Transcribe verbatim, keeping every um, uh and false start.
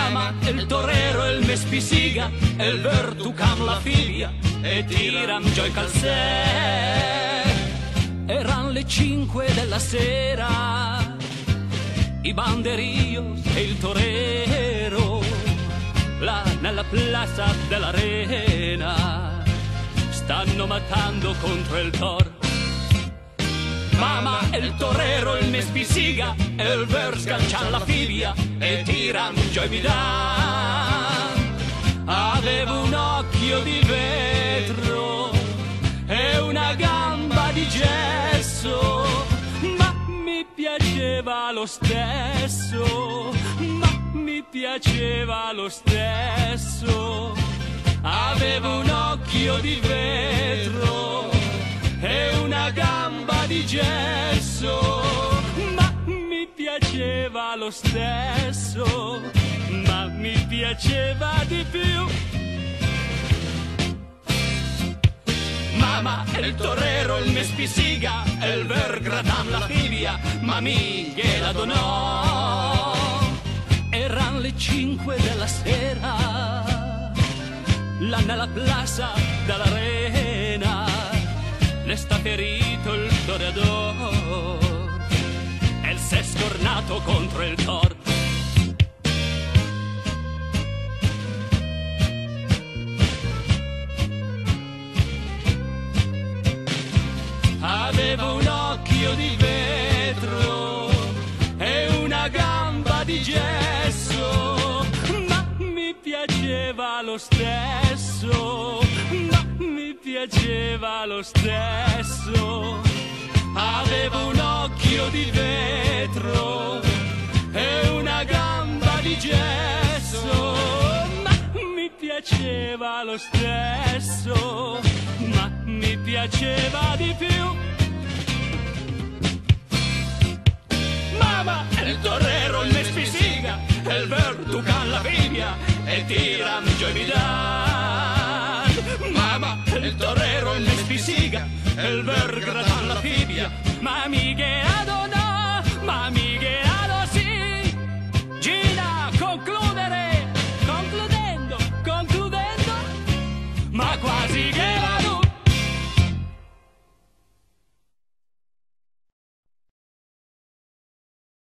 Mama, el torero, el me spisiga, el vertucam la figlia e tiram giù i calzè. Eran le cinque della sera, i banderillos e il torero, là nella plaza dell'arena, stanno matando contro il tor. Mama, il torero, il me spisiga, il ver sgancian la figlia e tiran giù i bidan. Avevo un occhio di vetro e una gamba di gesso, ma mi piaceva lo stesso, ma mi piaceva lo stesso. Avevo un occhio di vetro e una gamba di gesso, ma mi piaceva lo stesso, ma mi piaceva di più. Mama, il torero, il me spisiga, il ver gratam la figlia, ma mi gliela donò. Eran le cinque della sera, là nella plaza dell'arena, le sta ferito il toreador e s'è scornato contro il tor. Avevo un occhio di vetro e una gamba di gesso, ma mi piaceva lo stesso, ma mi piaceva lo stesso. Avevo un occhio di vetro e una gamba di gesso, ma mi piaceva lo stesso, ma mi piaceva di più. Mama, il torero, il me spisiga, il vertucan la figlia e tiram giù i bidan. Mama, il torero, il me spisiga, il ver gratan la figlia, ma mi che adona.